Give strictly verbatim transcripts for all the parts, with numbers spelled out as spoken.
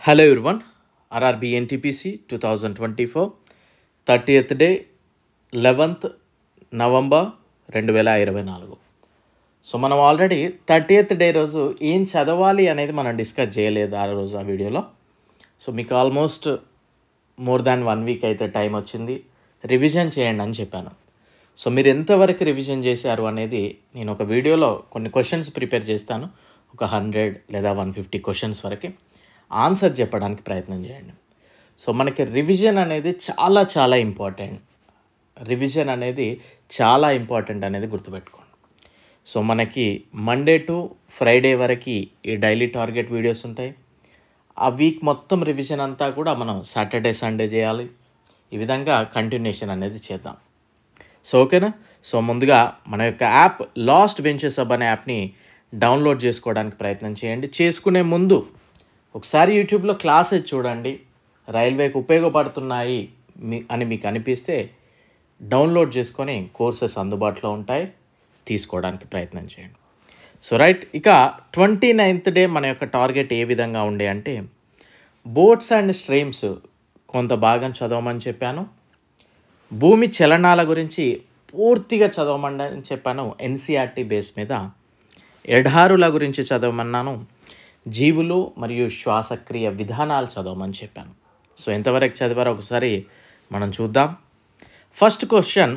Hello everyone, R R B N T P C twenty twenty-four, thirtieth day, eleventh November రెండు వేల ఇరవై నాలుగు. So మనం already thirtieth day రోజు ఏం చదవాలి అనేది మనం డిస్కస్ చేయలేదు ఆ రోజు ఆ వీడియోలో. సో మీకు almost more than one week అయితే టైం వచ్చింది, రివిజన్ చేయండి అని చెప్పాను. సో మీరు ఎంతవరకు రివిజన్ చేశారు అనేది నేను ఒక వీడియోలో కొన్ని క్వశ్చన్స్ ప్రిపేర్ చేస్తాను, ఒక హండ్రెడ్ లేదా వన్ ఫిఫ్టీ క్వశ్చన్స్ వరకు ఆన్సర్ చెప్పడానికి ప్రయత్నం చేయండి. సో మనకి రివిజన్ అనేది చాలా చాలా ఇంపార్టెంట్ రివిజన్ అనేది చాలా ఇంపార్టెంట్ అనేది గుర్తుపెట్టుకోండి. సో మనకి మండే టు ఫ్రైడే వరకు ఈ డైలీ టార్గెట్ వీడియోస్ ఉంటాయి. ఆ వీక్ మొత్తం రివిజన్ అంతా కూడా మనం సాటర్డే సండే చేయాలి. ఈ విధంగా కంటిన్యూషన్ అనేది చేద్దాం. సో ఓకేనా. సో ముందుగా మన యొక్క యాప్ లాస్ట్ బెంచెస్ అప్ అనే యాప్ని డౌన్లోడ్ చేసుకోవడానికి ప్రయత్నం చేయండి. చేసుకునే ముందు ఒకసారి యూట్యూబ్లో క్లాసెస్ చూడండి, రైల్వేకి ఉపయోగపడుతున్నాయి మీ అని మీకు అనిపిస్తే డౌన్లోడ్ చేసుకొని కోర్సెస్ అందుబాటులో ఉంటాయి, తీసుకోవడానికి ప్రయత్నం చేయండి. సో రైట్, ఇక ట్వంటీ నైన్త్ డే మన యొక్క టార్గెట్ ఏ విధంగా ఉండే అంటే బోట్స్ అండ్ స్ట్రీమ్స్ కొంత భాగం చదవమని చెప్పాను. భూమి చలనాల గురించి పూర్తిగా చదవమని అని చెప్పాను ఎన్సీఈఆర్టీ బేస్ మీద. ఎడారుల గురించి చదవమన్నాను. జీవులు మరియు శ్వాసక్రియ విధానాలు చదవమని చెప్పాను. సో ఎంతవరకు చదివారో ఒకసారి మనం చూద్దాం. ఫస్ట్ క్వశ్చన్,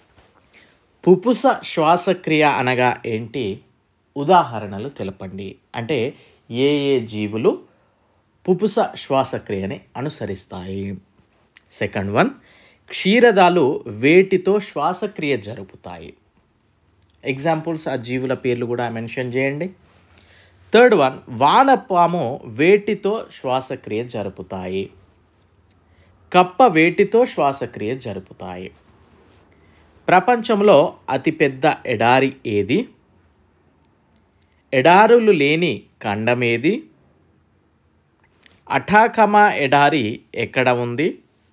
పుపుస శ్వాసక్రియ అనగా ఏంటి, ఉదాహరణలు తెలపండి. అంటే ఏ ఏ జీవులు పుపుస శ్వాసక్రియని అనుసరిస్తాయి. సెకండ్ వన్, క్షీరదాలు వేటితో శ్వాసక్రియ జరుపుతాయి. ఎగ్జాంపుల్స్ ఆ జీవుల పేర్లు కూడా మెన్షన్ చేయండి. థర్డ్ వన్, వానపాము వేటితో శ్వాసక్రియ జరుపుతాయి. కప్ప వేటితో శ్వాసక్రియ జరుపుతాయి. ప్రపంచంలో అతిపెద్ద ఎడారి ఏది. ఎడారులు లేని ఖండం ఏది. అటాకమా ఎడారి ఎక్కడ ఉంది.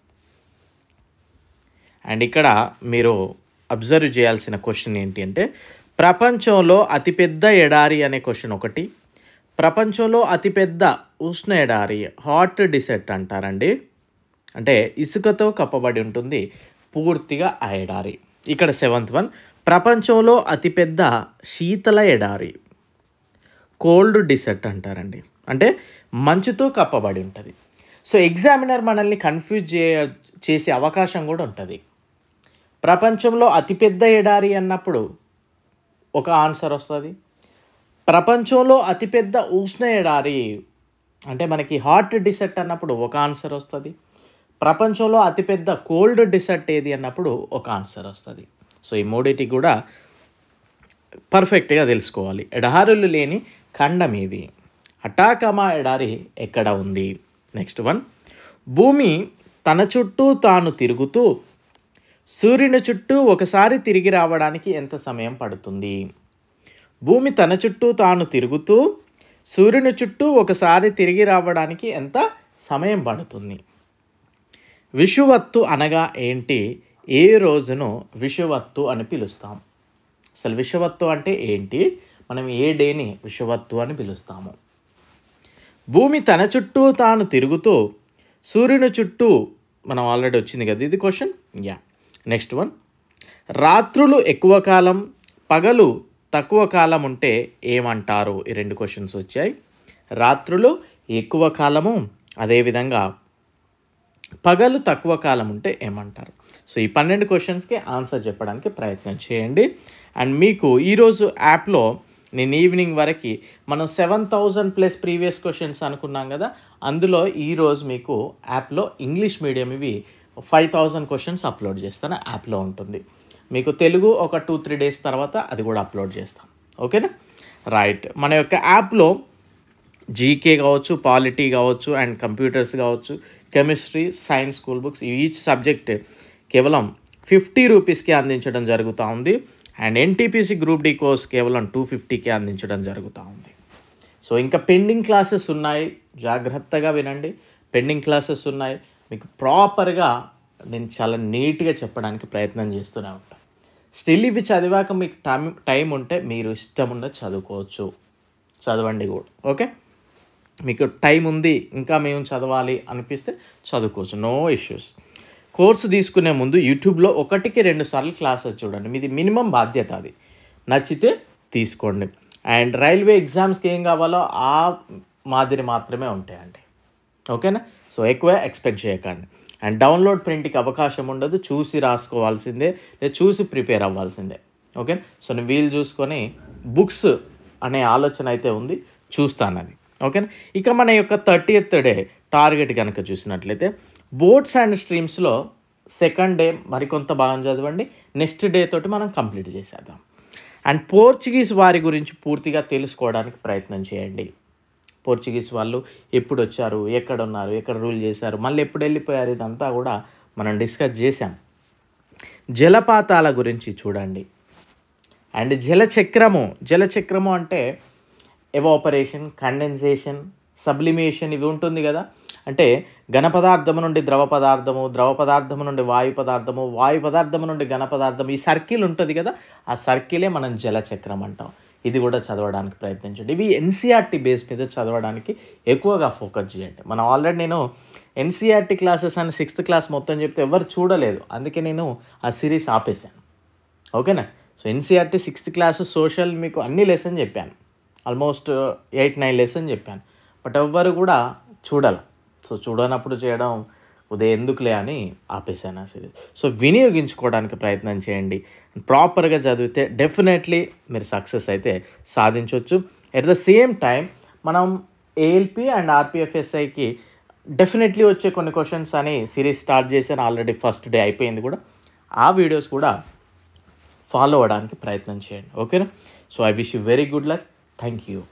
అండ్ ఇక్కడ మీరు అబ్జర్వ్ చేయాల్సిన క్వశ్చన్ ఏంటి అంటే ప్రపంచంలో అతిపెద్ద ఎడారి అనే క్వశ్చన్ ఒకటి, ప్రపంచంలో అతిపెద్ద ఉష్ణ ఎడారి హాట్ డిసెర్ట్ అంటారండి. అంటే ఇసుకతో కప్పబడి ఉంటుంది పూర్తిగా ఆ ఎడారి. ఇక్కడ సెవెంత్ వన్, ప్రపంచంలో అతిపెద్ద శీతల ఎడారి కోల్డ్ డిసెర్ట్ అంటారండి. అంటే మంచుతో కప్పబడి ఉంటుంది. సో ఎగ్జామినర్ మనల్ని కన్ఫ్యూజ్ చే చేసే అవకాశం కూడా ఉంటుంది. ప్రపంచంలో అతిపెద్ద ఎడారి అన్నప్పుడు ఒక ఆన్సర్ వస్తుంది. ప్రపంచంలో అతిపెద్ద ఉష్ణ ఎడారి అంటే మనకి హాట్ డిసెర్ట్ అన్నప్పుడు ఒక ఆన్సర్ వస్తుంది. ప్రపంచంలో అతిపెద్ద కోల్డ్ డిసెర్ట్ ఏది అన్నప్పుడు ఒక ఆన్సర్ వస్తుంది. సో ఈ మూడింటికి కూడా పర్ఫెక్ట్గా తెలుసుకోవాలి. ఎడారులు లేని ఖండం ఏది. అటాకమా ఎడారి ఎక్కడ ఉంది. నెక్స్ట్ వన్, భూమి తన చుట్టూ తాను తిరుగుతూ సూర్యుని చుట్టూ ఒకసారి తిరిగి రావడానికి ఎంత సమయం పడుతుంది. భూమి తన చుట్టూ తాను తిరుగుతూ సూర్యుని చుట్టూ ఒకసారి తిరిగి రావడానికి ఎంత సమయం పడుతుంది. విషువత్తు అనగా ఏంటి. ఏ రోజును విషువత్తు అని పిలుస్తాం. అసలు విషువత్తు అంటే ఏంటి, మనం ఏ డేని విషువత్తు అని పిలుస్తాము. భూమి తన చుట్టూ తాను తిరుగుతూ సూర్యుని చుట్టూ మనం ఆల్రెడీ వచ్చింది కదా ఇది క్వశ్చన్. యా నెక్స్ట్ వన్, రాత్రులు ఎక్కువ కాలం పగలు తక్కువ కాలం ఉంటే ఏమంటారు. ఈ రెండు క్వశ్చన్స్ వచ్చాయి. రాత్రులు ఎక్కువ కాలము, అదేవిధంగా పగలు తక్కువ కాలం ఉంటే ఏమంటారు. సో ఈ పన్నెండు క్వశ్చన్స్కి ఆన్సర్ చెప్పడానికి ప్రయత్నం చేయండి. అండ్ మీకు ఈరోజు యాప్లో నేను ఈవినింగ్ వరకు మనం seven thousand plus previous questions అనుకున్నాం కదా, అందులో ఈరోజు మీకు యాప్లో ఇంగ్లీష్ మీడియం ఇవి ఫైవ్ థౌజండ్ క్వశ్చన్స్ అప్లోడ్ చేస్తాను. యాప్లో ఉంటుంది. మీకు తెలుగు ఒక టూ త్రీ డేస్ తర్వాత అది కూడా అప్లోడ్ చేస్తాం. ఓకేనా. రైట్, మన యొక్క యాప్లో జీకే కావచ్చు, పాలిటీ కావచ్చు, అండ్ కంప్యూటర్స్ కావచ్చు, chemistry, science school books each subject కేవలం ఫిఫ్టీ రూపీస్కి అందించడం జరుగుతూ ఉంది. And NTPC group D course కేవలం టూ ఫిఫ్టీకి అందించడం జరుగుతూ ఉంది. సో ఇంకా పెండింగ్ క్లాసెస్ ఉన్నాయి, జాగ్రత్తగా వినండి. పెండింగ్ క్లాసెస్ ఉన్నాయి, మీకు ప్రాపర్గా నేను చాలా నీట్గా చెప్పడానికి ప్రయత్నం చేస్తూనే ఉంటాను. స్టిల్ ఇవి చదివాక మీకు టైం టైం ఉంటే మీరు ఇష్టం ఉన్న చదువుకోవచ్చు, చదవండి కూడా. ఓకే మీకు టైం ఉంది ఇంకా మేము చదవాలి అనిపిస్తే చదువుకోవచ్చు, నో ఇష్యూస్. కోర్సు తీసుకునే ముందు యూట్యూబ్లో ఒకటికి రెండు సార్లు క్లాసెస్ చూడండి, మీది మినిమం బాధ్యత, అది నచ్చితే తీసుకోండి. అండ్ రైల్వే ఎగ్జామ్స్కి ఏం కావాలో ఆ మాదిరి మాత్రమే ఉంటాయండి, ఓకేనా. సో ఎక్కువ ఎక్స్పెక్ట్ చేయకండి. అండ్ డౌన్లోడ్ ప్రింట్కి అవకాశం ఉండదు, చూసి రాసుకోవాల్సిందే లేదా చూసి ప్రిపేర్ అవ్వాల్సిందే, ఓకే. సో నేను వీలు చూసుకొని బుక్స్ అనే ఆలోచన అయితే ఉంది, చూస్తానని, ఓకేనా. ఇక మన యొక్క థర్టీయత్ డే టార్గెట్ కనుక చూసినట్లయితే బోర్డ్స్ అండ్ స్ట్రీమ్స్లో సెకండ్ డే మరికొంత బాగా చదవండి, నెక్స్ట్ డే తోటి మనం కంప్లీట్ చేసేద్దాం. అండ్ పోర్చుగీస్ వారి గురించి పూర్తిగా తెలుసుకోవడానికి ప్రయత్నం చేయండి. పోర్చుగీస్ వాళ్ళు ఎప్పుడు వచ్చారు, ఎక్కడ ఉన్నారు, ఎక్కడ రూల్ చేశారు, మళ్ళీ ఎప్పుడు వెళ్ళిపోయారు, ఇదంతా కూడా మనం డిస్కస్ చేసాం. జలపాతాల గురించి చూడండి. అండ్ జలచక్రము జలచక్రము అంటే ఎవాపరేషన్, కండెన్సేషన్, సబ్లిమేషన్ ఇవి ఉంటుంది కదా. అంటే ఘన పదార్థము నుండి ద్రవ పదార్థము, ద్రవ పదార్థము నుండి వాయు పదార్థము, వాయు పదార్థము నుండి ఘన పదార్థం, ఈ సర్కిల్ ఉంటుంది కదా, ఆ సర్కిలే మనం జలచక్రం అంటాం. ఇది కూడా చదవడానికి ప్రయత్నించండి. ఇవి ఎన్సీఆర్టీ బేస్ మీద చదవడానికి ఎక్కువగా ఫోకస్ చేయండి. మనం ఆల్రెడీ నేను ఎన్సీఆర్టీ క్లాసెస్ అని సిక్స్త్ క్లాస్ మొత్తం చెప్తే ఎవరు చూడలేదు, అందుకే నేను ఆ సిరీస్ ఆపేశాను, ఓకేనా. So NCERT sixth class social మీకు అన్ని లెసన్ చెప్పాను, ఆల్మోస్ట్ ఎయిట్ నైన్ లెసన్ చెప్పాను, బట్ ఎవ్వరు కూడా చూడాలి. సో చూడనప్పుడు చేయడం ఉదయం ఎందుకులే అని ఆపేశాను ఆ సిరీస్. సో వినియోగించుకోవడానికి ప్రయత్నం చేయండి, ప్రాపర్గా చదివితే డెఫినెట్లీ మీరు సక్సెస్ అయితే సాధించవచ్చు. ఎట్ ద సేమ్ టైం మనం ఏఎల్పి అండ్ ఆర్పిఎఫ్ఎస్ఐకి డెఫినెట్లీ వచ్చే కొన్ని క్వశ్చన్స్ అని సిరీస్ స్టార్ట్ చేశాను, ఆల్రెడీ ఫస్ట్ డే అయిపోయింది కూడా. ఆ వీడియోస్ కూడా ఫాలో అవ్వడానికి ప్రయత్నం చేయండి, ఓకేనా. So I wish you very good luck. Thank you.